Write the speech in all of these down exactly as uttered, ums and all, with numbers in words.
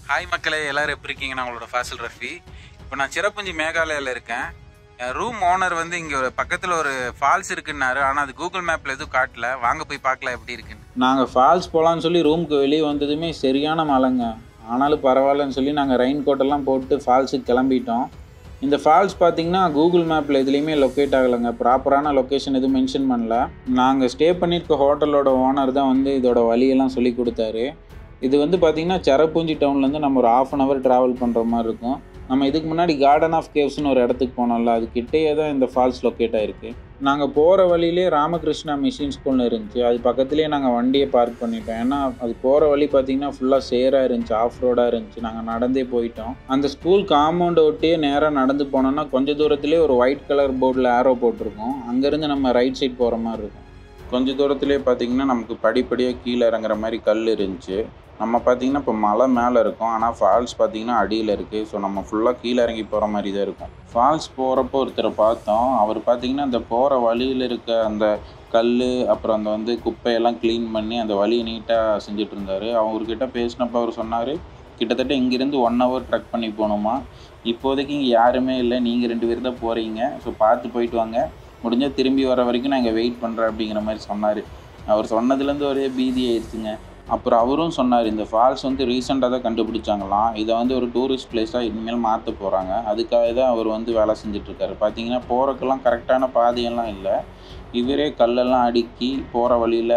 Hi மக்களே, எல்லோரும் எப்படி இருக்கீங்க? நான் உங்களோட ஃபாசில் ரஃபி. இப்போ நான் சிறப்புஞ்சி மேகாலயாவில் இருக்கேன். ரூம் ஓனர் வந்து இங்கே ஒரு பக்கத்தில் ஒரு ஃபால்ஸ் இருக்குன்னாரு. ஆனால் அது கூகுள் மேப்பில் எதுவும் காட்டல. வாங்க போய் பார்க்கலாம் எப்படி இருக்குன்னு. நாங்கள் ஃபால்ஸ் போகலான்னு சொல்லி ரூமுக்கு வெளியே வந்ததுமே சரியான மழைங்க. ஆனாலும் பரவாயில்லன்னு சொல்லி நாங்கள் ரெயின் கோட்டெல்லாம் போட்டு ஃபால்ஸுக்கு கிளம்பிட்டோம். இந்த ஃபால்ஸ் பார்த்திங்கன்னா கூகுள் மேப்பில் எதுலேயுமே லொக்கேட் ஆகலைங்க. ப்ராப்பரான லொக்கேஷன் எதுவும் மென்ஷன் பண்ணல. நாங்கள் ஸ்டே பண்ணியிருக்க ஹோட்டலோட ஓனர் தான் வந்து இதோட வழியெல்லாம் சொல்லி கொடுத்தாரு. இது வந்து பார்த்திங்கன்னா செரப்புஞ்சி டவுன்லேருந்து நம்ம ஒரு ஆஃப் அன் ஹவர் ட்ராவல் பண்ணுற மாதிரி இருக்கும். நம்ம இதுக்கு முன்னாடி கார்டன் ஆஃப் கேவ்ஸ்னு ஒரு இடத்துக்கு போனோம்ல, அது கிட்டேயே தான் இந்த ஃபால்ஸ் லொக்கேட் ஆகிருக்கு. நாங்கள் போகிற வழியிலே ராமகிருஷ்ணா மிஷின் ஸ்கூல்னு இருந்துச்சு. அது பக்கத்துலேயே நாங்கள் வண்டியை பார்க் பண்ணிட்டோம். ஏன்னா அது போகிற வழி பார்த்திங்கன்னா ஃபுல்லாக சேராக இருந்துச்சு, ஆஃப் ரோடாக இருந்துச்சு. நாங்கள் நடந்தே போயிட்டோம். அந்த ஸ்கூல் காம்பவுண்டை ஒட்டியே நேராக நடந்து போனோன்னா கொஞ்சம் தூரத்துலேயே ஒரு ஒயிட் கலர் போர்டில் ஆரோ போட்டிருக்கோம். அங்கேருந்து நம்ம ரைட் சைட் போகிற மாதிரி இருக்கும். கொஞ்சம் தூரத்துலேயே பார்த்திங்கன்னா நமக்கு படிப்படியாக கீழே இறங்குற மாதிரி கல் இருந்துச்சு. நம்ம பார்த்திங்கன்னா இப்போ மலை மேலே இருக்கும், ஆனால் ஃபால்ஸ் பார்த்திங்கன்னா அடியில் இருக்குது. ஸோ நம்ம ஃபுல்லாக கீழே இறங்கி போகிற மாதிரி தான் இருக்கும். ஃபால்ஸ் போகிறப்போ ஒருத்தரை பார்த்தோம். அவர் பார்த்திங்கன்னா அந்த போகிற வழியில் இருக்க அந்த கல் அப்புறம் அந்த வந்து குப்பையெல்லாம் க்ளீன் பண்ணி அந்த வழியை நீட்டாக செஞ்சுட்டு இருந்தார். அவர்கிட்ட பேசினப்போ அவர் சொன்னார், கிட்டத்தட்ட இங்கேருந்து ஒன் ஹவர் ட்ரக் பண்ணி போகணுமா. இப்போதைக்கு இங்கே யாருமே இல்லை, நீங்கள் ரெண்டு பேர் தான் போகிறீங்க. ஸோ பார்த்து போயிட்டு வாங்க, முடிஞ்சால் திரும்பி வர வரைக்கும் நான் இங்கே வெயிட் பண்ணுறேன் அப்படிங்கிற மாதிரி சொன்னார். அவர் சொன்னதுலேருந்து ஒரே பீதி ஆயிடுச்சுங்க. அப்புறம் அவரும் சொன்னார், இந்த ஃபால்ஸ் வந்து ரீசெண்டாக தான் கண்டுபிடிச்சாங்களாம். இதை வந்து ஒரு டூரிஸ்ட் பிளேஸாக இனிமேல் மாற்ற போகிறாங்க. அதுக்காக தான் அவர் வந்து வேலை செஞ்சிட்ருக்காரு. பார்த்தீங்கன்னா போகிறக்கெல்லாம் கரெக்டான பாதையெல்லாம் இல்லை. இவரே கல்லெல்லாம் அடுக்கி போகிற வழியில்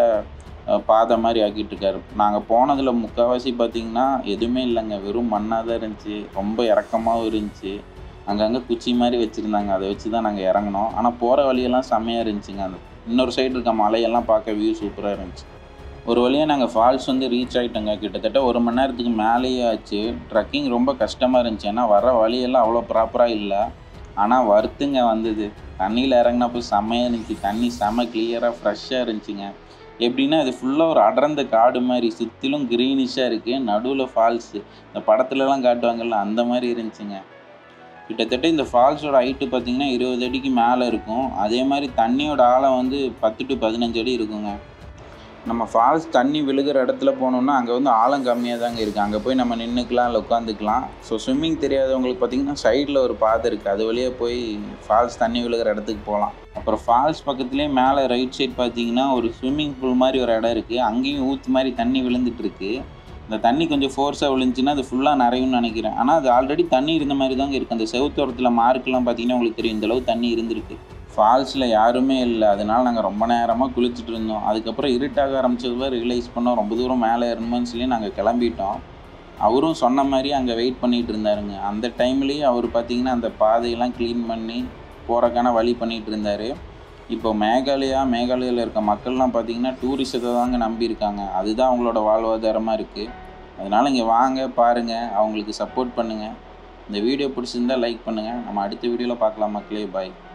பாதை மாதிரி ஆக்கிட்டுருக்காரு. நாங்கள் போனதில் முக்கால்வாசி பார்த்திங்கன்னா எதுவுமே இல்லைங்க, வெறும் மண்ணாக தான் இருந்துச்சு. ரொம்ப இறக்கமாகவும் இருந்துச்சு. அங்கங்கே குச்சி மாதிரி வச்சுருந்தாங்க, அதை வச்சு தான் நாங்கள் இறங்கினோம். ஆனால் போகிற வழியெல்லாம் செம்மையாக இருந்துச்சுங்க. அந்த இன்னொரு சைடு இருக்க மலையெல்லாம் பார்க்க வியூ சூப்பராக இருந்துச்சு. ஒரு வழியாக நாங்கள் ஃபால்ஸ் வந்து ரீச் ஆகிட்டோங்க. கிட்டத்தட்ட ஒரு மணி நேரத்துக்கு மேலேயே ஆச்சு. ட்ரக்கிங் ரொம்ப கஷ்டமாக இருந்துச்சு, ஏன்னா வர வழியெல்லாம் அவ்வளோ ப்ராப்பராக இல்லை. ஆனால் வருத்துங்க வந்தது. தண்ணியில் இறங்கினப்போ செம்மையாக இருந்துச்சு. தண்ணி செம்ம கிளியராக ஃப்ரெஷ்ஷாக இருந்துச்சுங்க. எப்படின்னா இது ஃபுல்லாக ஒரு அடர்ந்த காடு மாதிரி, சுற்றிலும் க்ரீனிஷாக இருக்குது. நடுவில் ஃபால்ஸு இந்த படத்துலலாம் காட்டுவாங்கள்ல, அந்த மாதிரி இருந்துச்சுங்க. கிட்டத்தட்ட இந்த ஃபால்ஸோட ஹைட்டு பார்த்திங்கன்னா இருபது அடிக்கு மேலே இருக்கும். அதே மாதிரி தண்ணியோட ஆழம் வந்து பத்து டு பதினஞ்சு அடி இருக்குங்க. நம்ம ஃபால்ஸ் தண்ணி விழுகிற இடத்துல போனோம்னா அங்கே வந்து ஆழம் கம்மியாக தாங்க இருக்குது. அங்கே போய் நம்ம நின்றுக்கலாம், இல்லை உட்காந்துக்கலாம். ஸோ ஸ்விம்மிங் தெரியாதவங்களுக்கு பார்த்திங்கன்னா சைடில் ஒரு பாதை இருக்குது, அது வழியாக போய் ஃபால்ஸ் தண்ணி விழுகிற இடத்துக்கு போகலாம். அப்புறம் ஃபால்ஸ் பக்கத்துலேயே மேலே ரைட் சைட் பார்த்திங்கன்னா ஒரு ஸ்விம்மிங் பூல் மாதிரி ஒரு இடம் இருக்குது. அங்கேயும் ஊற்று மாதிரி தண்ணி விழுந்துட்டுருக்கு. இந்த தண்ணி கொஞ்சம் ஃபோர்ஸாக விழுந்துச்சுன்னா அது ஃபுல்லாக நிறையும்னு நினைக்கிறேன். ஆனால் அது ஆல்ரெடி தண்ணி இருந்த மாதிரி தாங்க இருக்குது. அந்த செவுத்தோரத்தில் மார்க்கெலாம் பார்த்திங்கன்னா உங்களுக்கு தெரியும், இந்தளவு தண்ணி இருந்திருக்கு. ஃபால்ஸில் யாருமே இல்லை, அதனால் நாங்கள் ரொம்ப நேரமாக குளிச்சுட்டு இருந்தோம். அதுக்கப்புறம் இருட்டாக ஆரம்பிச்சதுல ரியலைஸ் பண்ணோம் ரொம்ப தூரம் மேலே ஏறணும்னு சொல்லி நாங்கள் கிளம்பிட்டோம். அவரும் சொன்ன மாதிரி அங்கே வெயிட் பண்ணிகிட்டு இருந்தாருங்க. அந்த டைம்லேயே அவர் பார்த்திங்கன்னா அந்த பாதையெல்லாம் க்ளீன் பண்ணி போகிறக்கான வழி பண்ணிகிட்டு இருந்தார். இப்போ மேகாலயா மேகாலயாவில் இருக்க மக்கள்லாம் பார்த்திங்கன்னா டூரிசத்தை தாங்க நம்பியிருக்காங்க. அதுதான் அவங்களோட வாழ்வாதாரமாக இருக்குது. அதனால் இங்கே வாங்க, பாருங்கள், அவங்களுக்கு சப்போர்ட் பண்ணுங்கள். இந்த வீடியோ பிடிச்சிருந்தால் லைக் பண்ணுங்கள். நம்ம அடுத்த வீடியோவில் பார்க்கலாம் மக்களே. பாய்.